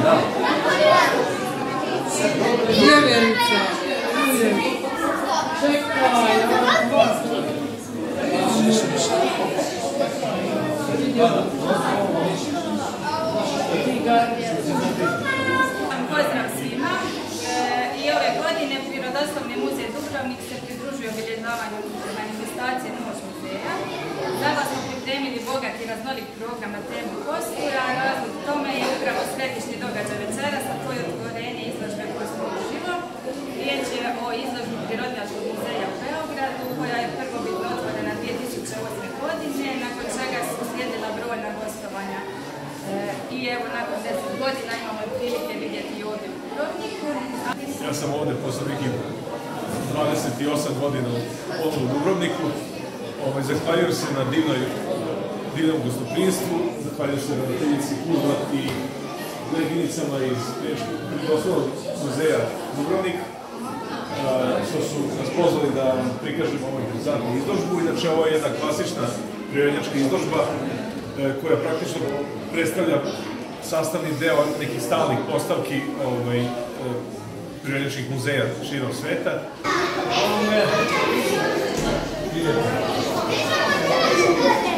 Vjeverica. Pozdrav svima. I ove godine Prirodoslovni muzej Dubrovnik se pridružuje obilježavanju manifestacije Noć muzeja. Za vas smo pripremili bogat i raznolik program na temu kostura. Razlog tome je upravo središnji događaj večeras, a to je otvorenje izložbe Kostura uživo. Riječ je o izložbi Prirodnjačkog muzeja u Beogradu, koja je prvobitno otvorena 2008. godine, nakon čega su slijedila brojna gostovanja. I evo, nakon 10 godina imamo prilike vidjeti i ovdje u Dubrovniku. Ja sam ovdje posle nekih 28 godina u Dubrovniku. Zahvaljujem se na divnom gostoprinstvu, zahvaljujem se ravnateljici Kuzmat i koleginicama iz Prirodoslovnog muzeja Dubrovnik, što su nas pozvali da prikažemo ovu interesantnu izložbu. Inače, ovo je jedna klasična prirodnjačka izložba koja praktično predstavlja sastavni deo nekih stalnih postavki prirodnjačkih muzeja širom sveta. Thank you.